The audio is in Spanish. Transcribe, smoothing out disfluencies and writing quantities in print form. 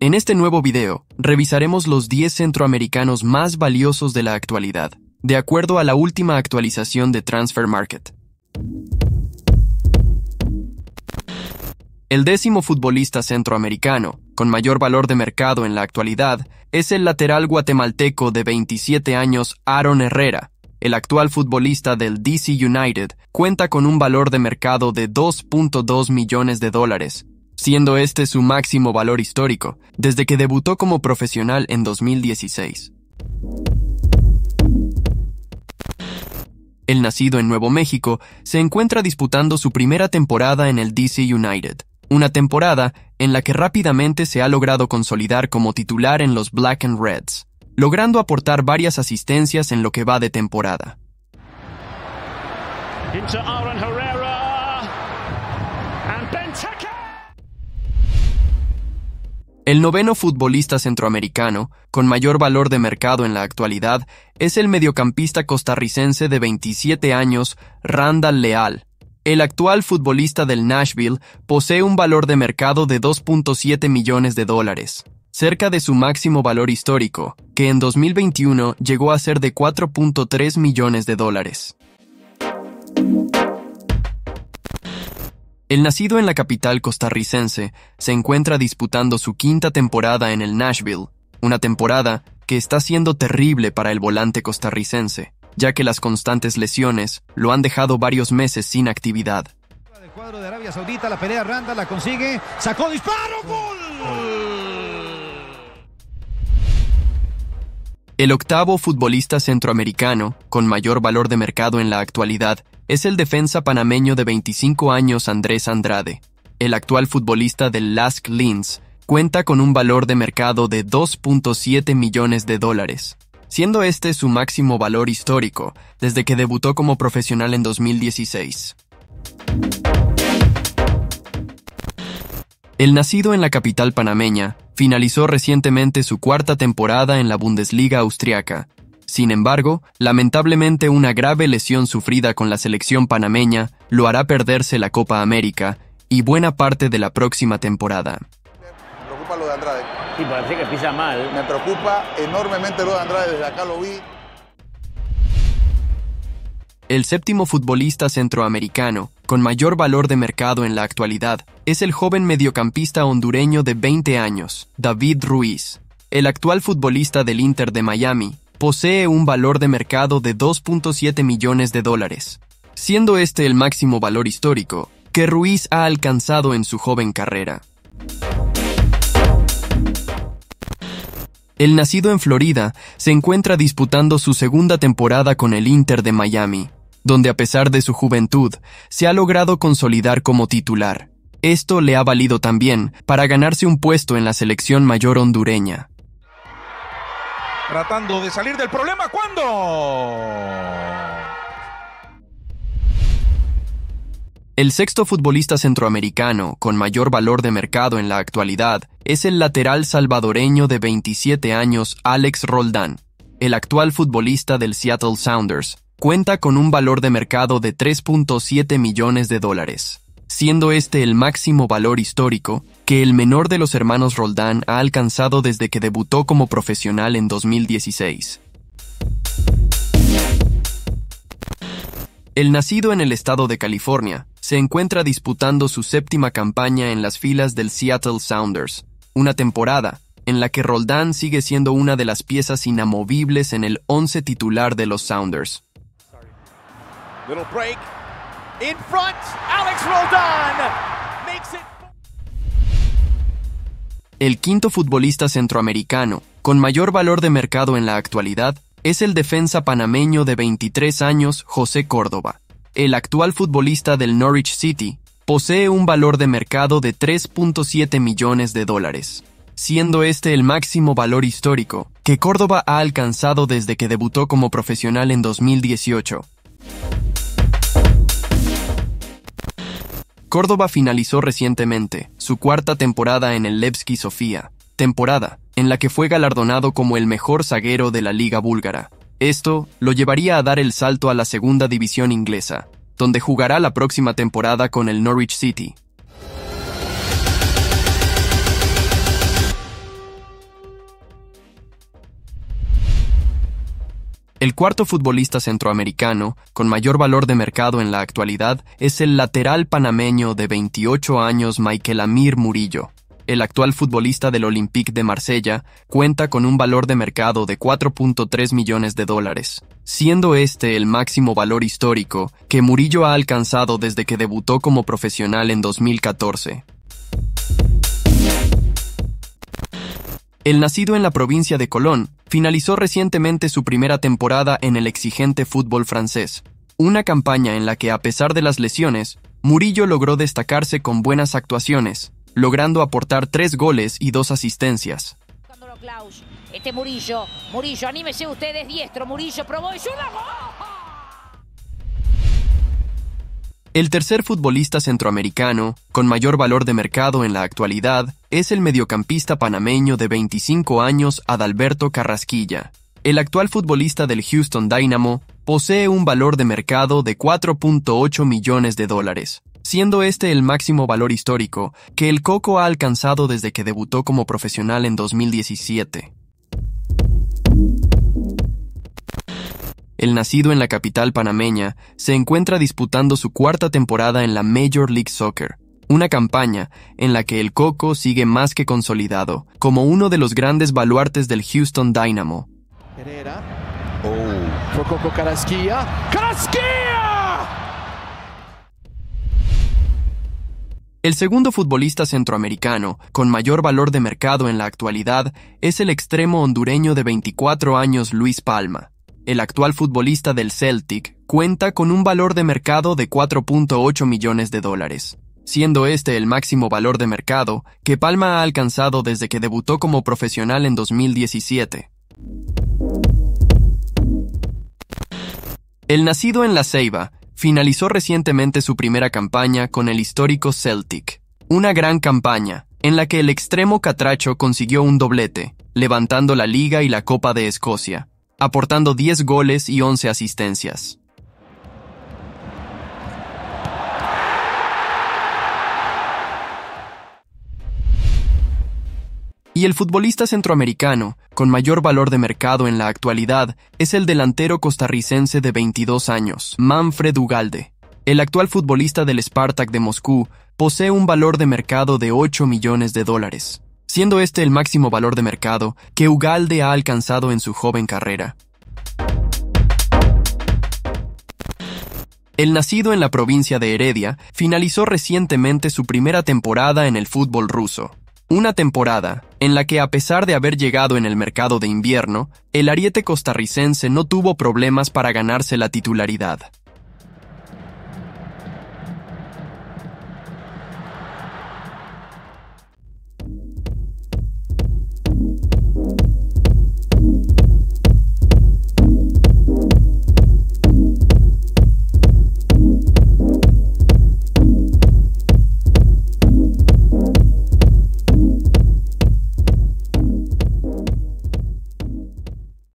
En este nuevo video, revisaremos los 10 centroamericanos más valiosos de la actualidad, de acuerdo a la última actualización de Transfer Market. El 10º futbolista centroamericano, con mayor valor de mercado en la actualidad, es el lateral guatemalteco de 27 años Aaron Herrera. El actual futbolista del DC United cuenta con un valor de mercado de $2.2 millones, siendo este su máximo valor histórico, desde que debutó como profesional en 2016. El nacido en Nuevo México se encuentra disputando su primera temporada en el DC United, una temporada en la que rápidamente se ha logrado consolidar como titular en los Black and Reds, logrando aportar varias asistencias en lo que va de temporada. El 9º futbolista centroamericano, con mayor valor de mercado en la actualidad, es el mediocampista costarricense de 27 años, Randall Leal. El actual futbolista del Nashville posee un valor de mercado de $2.7 millones, cerca de su máximo valor histórico, que en 2021 llegó a ser de $4.3 millones. El nacido en la capital costarricense se encuentra disputando su quinta temporada en el Nashville, una temporada que está siendo terrible para el volante costarricense, ya que las constantes lesiones lo han dejado varios meses sin actividad. Del cuadro de Arabia Saudita, la pelea Randa, la consigue, sacó disparo, ¡gol! El 8º futbolista centroamericano, con mayor valor de mercado en la actualidad, es el defensa panameño de 25 años Andrés Andrade. El actual futbolista del LASK Linz cuenta con un valor de mercado de $2.7 millones, siendo este su máximo valor histórico desde que debutó como profesional en 2016. El nacido en la capital panameña finalizó recientemente su cuarta temporada en la Bundesliga austriaca. Sin embargo, lamentablemente una grave lesión sufrida con la selección panameña lo hará perderse la Copa América y buena parte de la próxima temporada. Me preocupa lo de Andrade. Sí, parece que pisa mal. Me preocupa enormemente lo de Andrade, desde acá lo vi. El 7º futbolista centroamericano, con mayor valor de mercado en la actualidad, es el joven mediocampista hondureño de 20 años, David Ruiz. El actual futbolista del Inter de Miami posee un valor de mercado de $2.7 millones, siendo este el máximo valor histórico que Ruiz ha alcanzado en su joven carrera. El nacido en Florida se encuentra disputando su segunda temporada con el Inter de Miami, donde a pesar de su juventud, se ha logrado consolidar como titular. Esto le ha valido también para ganarse un puesto en la selección mayor hondureña. Tratando de salir del problema, ¿cuándo? El 6º futbolista centroamericano con mayor valor de mercado en la actualidad es el lateral salvadoreño de 27 años Alex Roldán. El actual futbolista del Seattle Sounders cuenta con un valor de mercado de $3.7 millones, siendo este el máximo valor histórico que el menor de los hermanos Roldán ha alcanzado desde que debutó como profesional en 2016. El nacido en el estado de California se encuentra disputando su 7ª campaña en las filas del Seattle Sounders, una temporada en la que Roldán sigue siendo una de las piezas inamovibles en el 11 titular de los Sounders. Little break. In front, Alex Roldán makes it. El 5º futbolista centroamericano, con mayor valor de mercado en la actualidad, es el defensa panameño de 23 años José Córdoba. El actual futbolista del Norwich City posee un valor de mercado de $3.7 millones, siendo este el máximo valor histórico que Córdoba ha alcanzado desde que debutó como profesional en 2018. Córdoba finalizó recientemente su cuarta temporada en el Levski Sofía, temporada en la que fue galardonado como el mejor zaguero de la liga búlgara. Esto lo llevaría a dar el salto a la segunda división inglesa, donde jugará la próxima temporada con el Norwich City. El cuarto futbolista centroamericano con mayor valor de mercado en la actualidad es el lateral panameño de 28 años Michael Amir Murillo. El actual futbolista del Olympique de Marsella cuenta con un valor de mercado de 4.3 millones de dólares, siendo este el máximo valor histórico que Murillo ha alcanzado desde que debutó como profesional en 2014. El nacido en la provincia de Colón finalizó recientemente su primera temporada en el exigente fútbol francés, una campaña en la que, a pesar de las lesiones, Murillo logró destacarse con buenas actuaciones, logrando aportar 3 goles y 2 asistencias. Murillo, anímese usted, es diestro, Murillo probó y ¡una gol! El tercer futbolista centroamericano con mayor valor de mercado en la actualidad es el mediocampista panameño de 25 años Adalberto Carrasquilla. El actual futbolista del Houston Dynamo posee un valor de mercado de 4.8 millones de dólares, siendo este el máximo valor histórico que el Coco ha alcanzado desde que debutó como profesional en 2017. El nacido en la capital panameña se encuentra disputando su cuarta temporada en la Major League Soccer, una campaña en la que el Coco sigue más que consolidado como uno de los grandes baluartes del Houston Dynamo. Herrera. Fue Coco Carrasquilla. ¡Carrasquilla! El segundo futbolista centroamericano con mayor valor de mercado en la actualidad es el extremo hondureño de 24 años Luis Palma. El actual futbolista del Celtic cuenta con un valor de mercado de 4.8 millones de dólares, siendo este el máximo valor de mercado que Palma ha alcanzado desde que debutó como profesional en 2017. El nacido en La Ceiba finalizó recientemente su primera campaña con el histórico Celtic, una gran campaña en la que el extremo catracho consiguió un doblete, levantando la Liga y la Copa de Escocia, aportando 10 goles y 11 asistencias. Y el futbolista centroamericano con mayor valor de mercado en la actualidad es el delantero costarricense de 22 años, Manfred Ugalde. El actual futbolista del Spartak de Moscú posee un valor de mercado de 8 millones de dólares, siendo este el máximo valor de mercado que Ugalde ha alcanzado en su joven carrera. El nacido en la provincia de Heredia finalizó recientemente su primera temporada en el fútbol ruso. Una temporada en la que, a pesar de haber llegado en el mercado de invierno, el ariete costarricense no tuvo problemas para ganarse la titularidad.